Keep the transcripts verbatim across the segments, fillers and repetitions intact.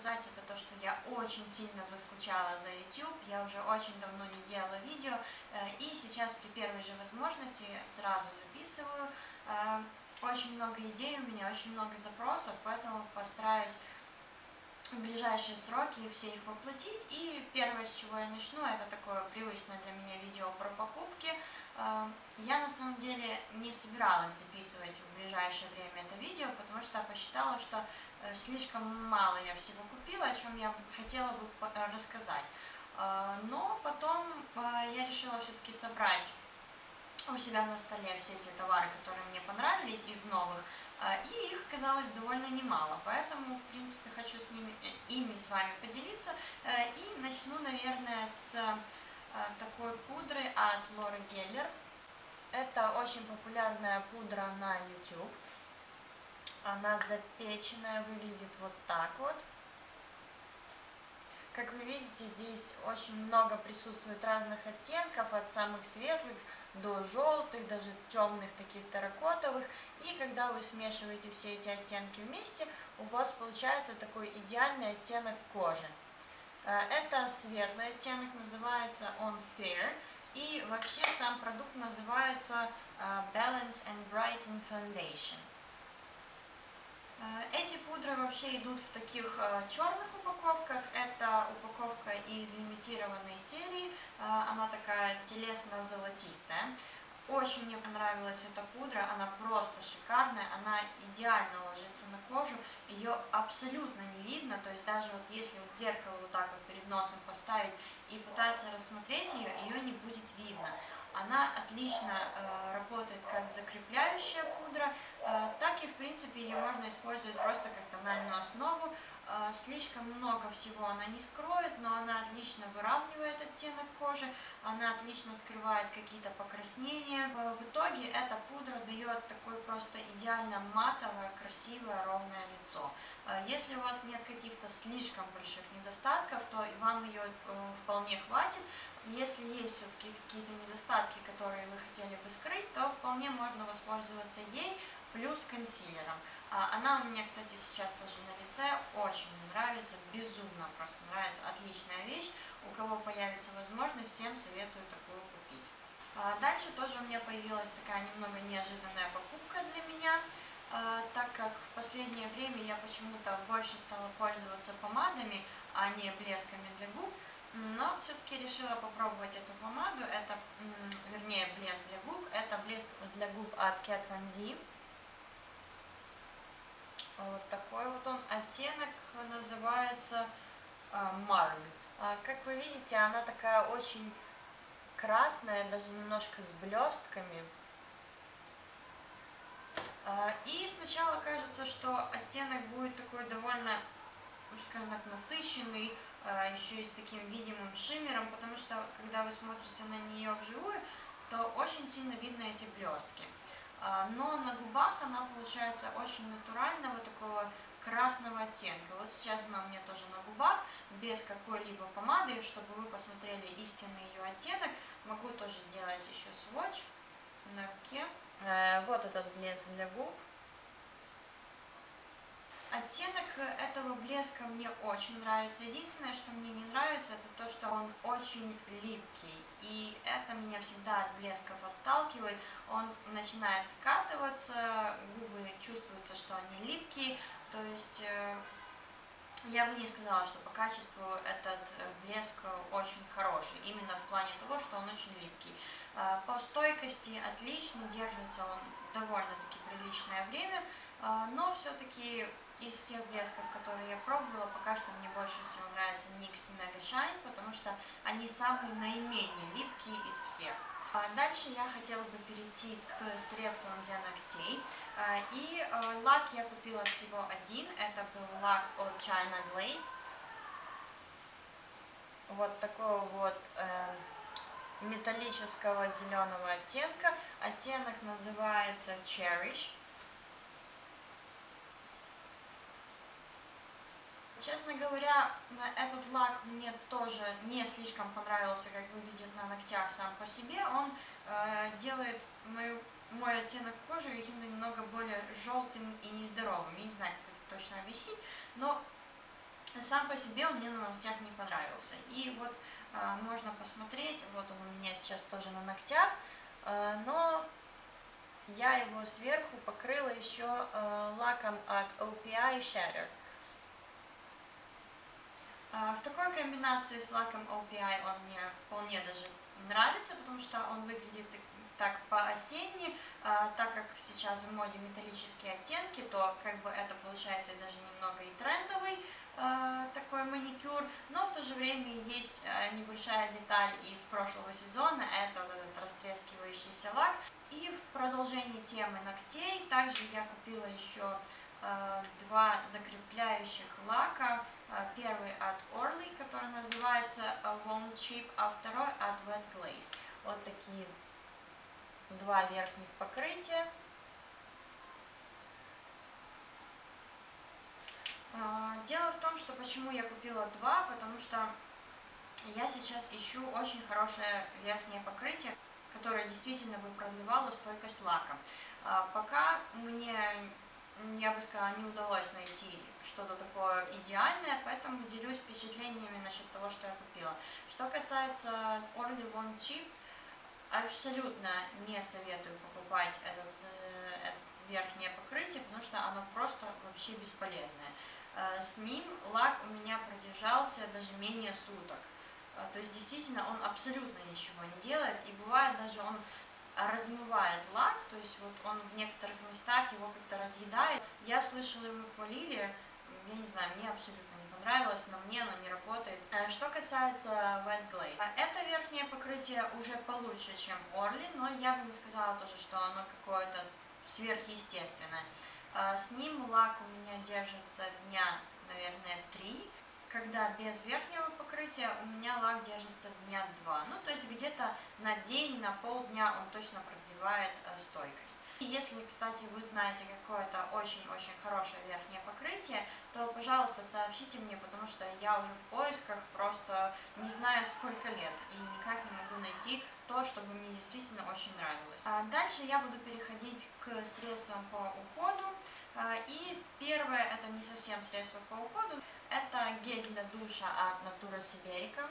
сказать, это то, что я очень сильно заскучала за YouTube, я уже очень давно не делала видео, и сейчас при первой же возможности сразу записываю. Очень много идей у меня, очень много запросов, поэтому постараюсь в ближайшие сроки все их воплотить. И первое, с чего я начну, это такое привычное для меня видео про покупки. Я на самом деле не собиралась записывать в ближайшее время это видео, потому что посчитала, что слишком мало я всего купила, о чем я хотела бы рассказать. Но потом я решила все-таки собрать у себя на столе все те товары, которые мне понравились из новых, и их оказалось довольно немало, поэтому, в принципе, хочу с ними, ими с вами поделиться. И начну, наверное, с такой пудры от Laura Geller. Это очень популярная пудра на YouTube. Она запеченная, выглядит вот так вот. Как вы видите, здесь очень много присутствует разных оттенков, от самых светлых до желтых, даже темных, таких терракотовых. И когда вы смешиваете все эти оттенки вместе, у вас получается такой идеальный оттенок кожи. Это светлый оттенок, называется он Fair. И вообще сам продукт называется Balance and Brighten Foundation. Эти пудры вообще идут в таких черных упаковках. Это упаковка из лимитированной серии. Она такая телесно-золотистая. Очень мне понравилась эта пудра, она просто шикарная, она идеально ложится на кожу, ее абсолютно не видно, то есть даже вот если вот зеркало вот так вот перед носом поставить и пытаться рассмотреть ее, ее не будет видно. Она отлично э, работает как закрепляющая пудра, э, так и в принципе ее можно использовать просто как тональную основу. Э, слишком много всего она не скроет, но она отлично выравнивает оттенок кожи, она отлично скрывает какие-то покраснения. Э, в итоге эта пудра дает такое просто идеально матовое, красивое, ровное лицо. Э, если у вас нет каких-то слишком больших недостатков, то вам ее э, вполне хватит. Если есть все-таки какие-то недостатки, которые вы хотели бы скрыть, то вполне можно воспользоваться ей плюс консилером. Она у меня, кстати, сейчас тоже на лице, очень нравится, безумно просто нравится, отличная вещь. У кого появится возможность, всем советую такую купить. Дальше тоже у меня появилась такая немного неожиданная покупка для меня, так как в последнее время я почему-то больше стала пользоваться помадами, а не блесками для губ. Но все-таки решила попробовать эту помаду, это, вернее, блеск для губ, это блеск для губ от Kat Von D. Вот такой вот он, оттенок называется Marg. Как вы видите, она такая очень красная, даже немножко с блестками. И сначала кажется, что оттенок будет такой довольно, скажем так, насыщенный, еще и с таким видимым шиммером, потому что когда вы смотрите на нее вживую, то очень сильно видно эти блестки. Но на губах она получается очень натурального, такого красного оттенка. Вот сейчас она у меня тоже на губах, без какой-либо помады, чтобы вы посмотрели истинный ее оттенок. Могу тоже сделать еще сводч на руке. Вот этот блеск для губ. Оттенок этого блеска мне очень нравится. Единственное, что мне не нравится, это то, что он очень липкий. И это меня всегда от блесков отталкивает. Он начинает скатываться, губы чувствуется, что они липкие. То есть я бы не сказала, что по качеству этот блеск очень хороший. Именно в плане того, что он очень липкий. По стойкости отлично, держится он довольно-таки приличное время. Но все-таки из всех блесков, которые я пробовала, пока что мне больше всего нравится никс Mega Shine, потому что они самые наименее липкие из всех. Дальше я хотела бы перейти к средствам для ногтей. И лак я купила всего один, это был лак от China Glaze. Вот такого вот э, металлического зеленого оттенка. Оттенок называется Cherish. Честно говоря, этот лак мне тоже не слишком понравился, как выглядит на ногтях сам по себе. Он э, делает мою, мой оттенок кожи каким-то немного более желтым и нездоровым. Я не знаю, как это точно объяснить, но сам по себе он мне на ногтях не понравился. И вот э, можно посмотреть, вот он у меня сейчас тоже на ногтях, э, но я его сверху покрыла еще э, лаком от о пи ай Shatter. Э, в такой комбинации с лаком о пи ай он мне вполне даже нравится, потому что он выглядит так по-осенне, а, так как сейчас в моде металлические оттенки, то как бы это получается даже немного и трендовый а, такой маникюр, но в то же время есть а, небольшая деталь из прошлого сезона, это вот этот растрескивающийся лак. И в продолжении темы ногтей также я купила еще а, два закрепляющих лака. Первый от Orly, который называется Won't Chip, а второй от Wet Glaze. Вот такие два верхних покрытия. Дело в том, что почему я купила два, потому что я сейчас ищу очень хорошее верхнее покрытие, которое действительно бы продлевало стойкость лака. Пока мне, я бы сказала, не удалось найти что-то такое идеальное, поэтому делюсь впечатлениями насчет того, что я купила. Что касается Orly Won't Chip, абсолютно не советую покупать этот, это верхнее покрытие, потому что оно просто вообще бесполезное. С ним лак у меня продержался даже менее суток. То есть действительно он абсолютно ничего не делает, и бывает даже он размывает лак, то есть вот он в некоторых местах его как-то разъедает. Я слышала, его хвалили, я не знаю, мне абсолютно не понравилось, но мне оно не работает. Что касается Wet Glaze, это верхнее покрытие уже получше, чем Orly, но я бы не сказала тоже, что оно какое-то сверхъестественное. С ним лак у меня держится дня, наверное, три. Когда без верхнего покрытия у меня лак держится дня два. Ну, то есть где-то на день, на полдня он точно продлевает э, стойкость. И если, кстати, вы знаете какое-то очень-очень хорошее верхнее покрытие, то, пожалуйста, сообщите мне, потому что я уже в поисках просто не знаю сколько лет и никак не могу найти то, что бы мне действительно очень нравилось. А дальше я буду переходить к средствам по уходу. И первое, это не совсем средство по уходу, это гель для душа от Natura Siberica.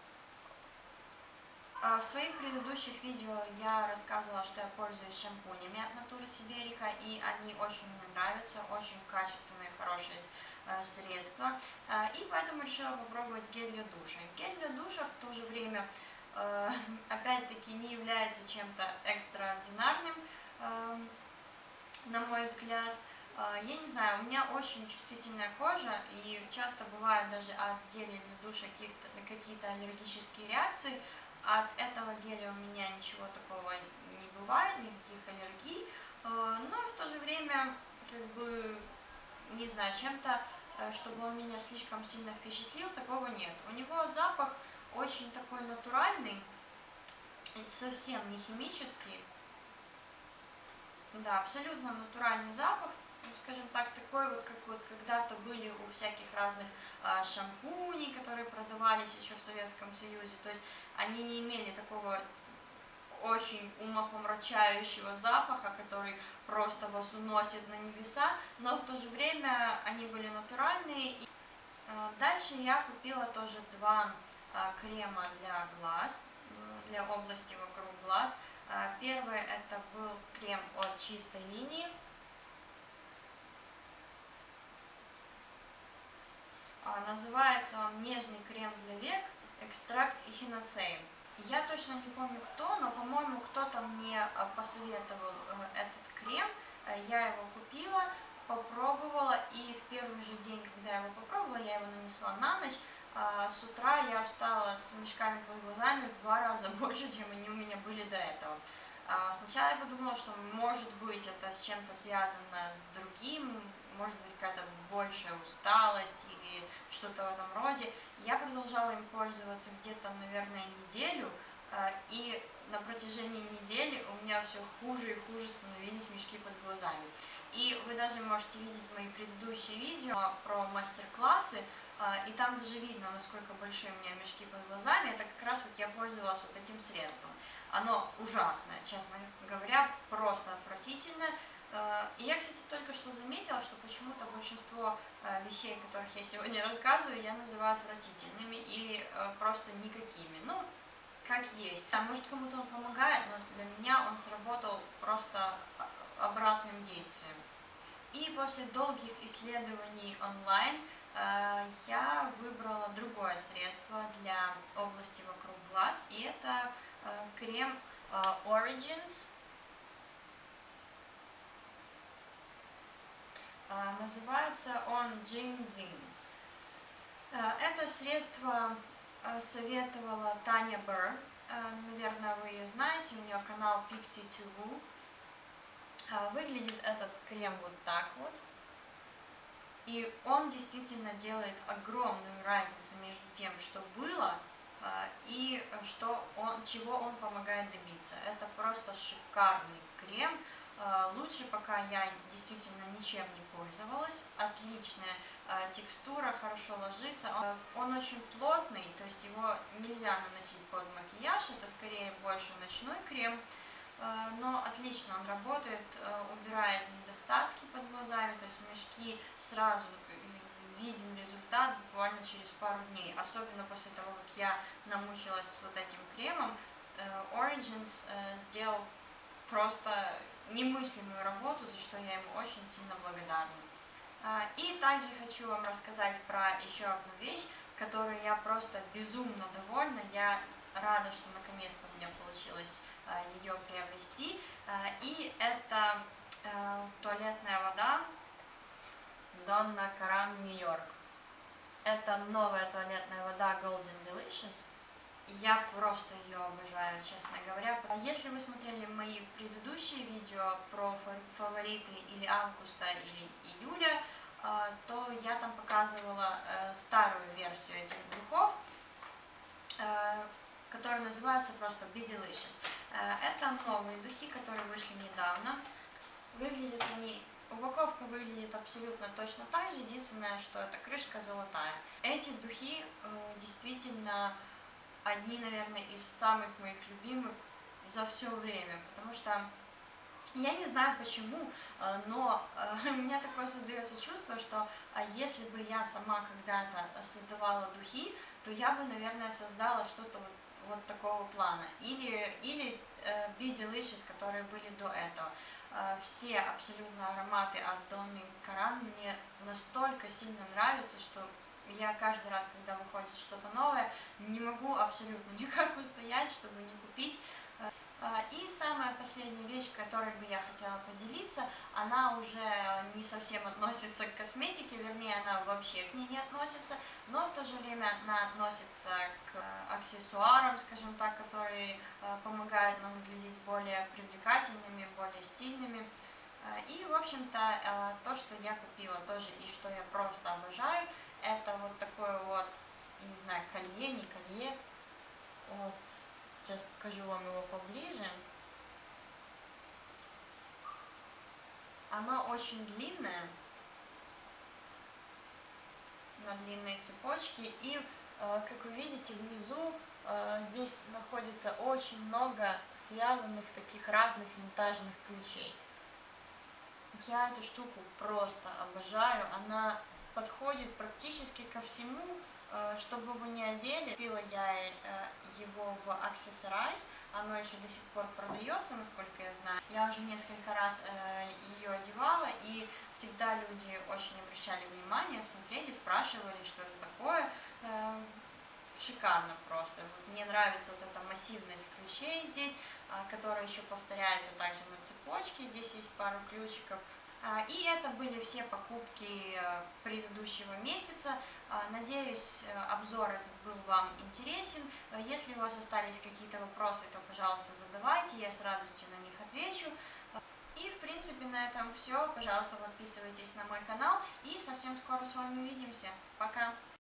В своих предыдущих видео я рассказывала, что я пользуюсь шампунями от Natura Siberica, и они очень мне нравятся, очень качественные, хорошие средства. И поэтому решила попробовать гель для душа. Гель для душа в то же время, опять-таки, не является чем-то экстраординарным, на мой взгляд. Я не знаю, у меня очень чувствительная кожа, и часто бывает даже от геля для душа какие-то аллергические реакции. От этого геля у меня ничего такого не бывает, никаких аллергий, но в то же время, как бы, не знаю, чем-то, чтобы он меня слишком сильно впечатлил, такого нет. У него запах очень такой натуральный, совсем не химический, да, абсолютно натуральный запах. Скажем так, такой вот, как вот когда-то были у всяких разных а, шампуней, которые продавались еще в Советском Союзе. То есть они не имели такого очень умопомрачающего запаха, который просто вас уносит на небеса, но в то же время они были натуральные. И, а, дальше я купила тоже два а, крема для глаз, для области вокруг глаз. А, первый это был крем от Чистой Линии. Называется он «Нежный крем для век, экстракт эхиноцеи». Я точно не помню кто, но, по-моему, кто-то мне посоветовал этот крем. Я его купила, попробовала, и в первый же день, когда я его попробовала, я его нанесла на ночь. С утра я встала с мешками под глазами в два раза больше, чем они у меня были до этого. Сначала я подумала, что, может быть, это с чем-то связано с другим, может быть, какая-то большая усталость или что-то в этом роде. Я продолжала им пользоваться где-то, наверное, неделю, и на протяжении недели у меня все хуже и хуже становились мешки под глазами. И вы даже можете видеть мои предыдущие видео про мастер-классы, и там даже видно, насколько большие у меня мешки под глазами. Это как раз вот я пользовалась вот этим средством. Оно ужасное, честно говоря, просто отвратительное. И я, кстати, только что заметила, что почему-то большинство вещей, о которых я сегодня рассказываю, я называю отвратительными или просто никакими. Ну, как есть. А может, кому-то он помогает, но для меня он сработал просто обратным действием. И после долгих исследований онлайн я выбрала другое средство для области вокруг глаз, и это крем Origins. Называется он Ginseng. Это средство советовала Таня Берр. Наверное, вы ее знаете, у нее канал Pixie ти ви. Выглядит этот крем вот так вот. И он действительно делает огромную разницу между тем, что было, и что он, чего он помогает добиться. Это просто шикарный крем. Лучше пока я действительно ничем не пользовалась. Отличная текстура, хорошо ложится. Он очень плотный, то есть его нельзя наносить под макияж. Это скорее больше ночной крем. Но отлично он работает, убирает недостатки под глазами, то есть мешки, сразу виден результат буквально через пару дней. Особенно после того, как я намучилась с вот этим кремом, Origins сделал просто немыслимую работу, за что я ему очень сильно благодарна. И также хочу вам рассказать про еще одну вещь, которой я просто безумно довольна. Я рада, что наконец-то у меня получилось ее приобрести. И это туалетная вода Donna Karan New York. Это новая туалетная вода Golden Delicious. Я просто ее обожаю, честно говоря. Если вы смотрели мои предыдущие видео про фавориты или августа, или июля, то я там показывала старую версию этих духов, которые называются просто Be Delicious. Это новые духи, которые вышли недавно. Выглядят они... Упаковка выглядит абсолютно точно так же, единственное, что эта крышка золотая. Эти духи действительно одни, наверное, из самых моих любимых за все время, потому что я не знаю почему, но у меня такое создается чувство, что если бы я сама когда-то создавала духи, то я бы, наверное, создала что-то вот, вот такого плана. Или, или Be Delicious, которые были до этого. Все абсолютно ароматы от Donny Karan мне настолько сильно нравятся, что я каждый раз, когда выходит что-то новое, не могу абсолютно никак устоять, чтобы не купить. И самая последняя вещь, которой бы я хотела поделиться, она уже не совсем относится к косметике, вернее, она вообще к ней не относится, но в то же время она относится к аксессуарам, скажем так, которые помогают нам выглядеть более привлекательными, более стильными. И, в общем-то, то, что я купила тоже и что я просто обожаю, это вот такое вот, не знаю, колье, не колье, вот. Сейчас покажу вам его поближе. Оно очень длинное, на длинной цепочке, и, как вы видите, внизу здесь находится очень много связанных таких разных винтажных ключей. Я эту штуку просто обожаю, она подходит практически ко всему, что бы вы ни одели. Купила я его в Accessorize, оно еще до сих пор продается, насколько я знаю. Я уже несколько раз ее одевала, и всегда люди очень обращали внимание, смотрели, спрашивали, что это такое. Шикарно просто. Вот мне нравится вот эта массивность ключей здесь, которая еще повторяется также на цепочке. Здесь есть пару ключиков. И это были все покупки предыдущего месяца. Надеюсь, обзор этот был вам интересен. Если у вас остались какие-то вопросы, то, пожалуйста, задавайте, я с радостью на них отвечу. И, в принципе, на этом все. Пожалуйста, подписывайтесь на мой канал, и совсем скоро с вами увидимся. Пока!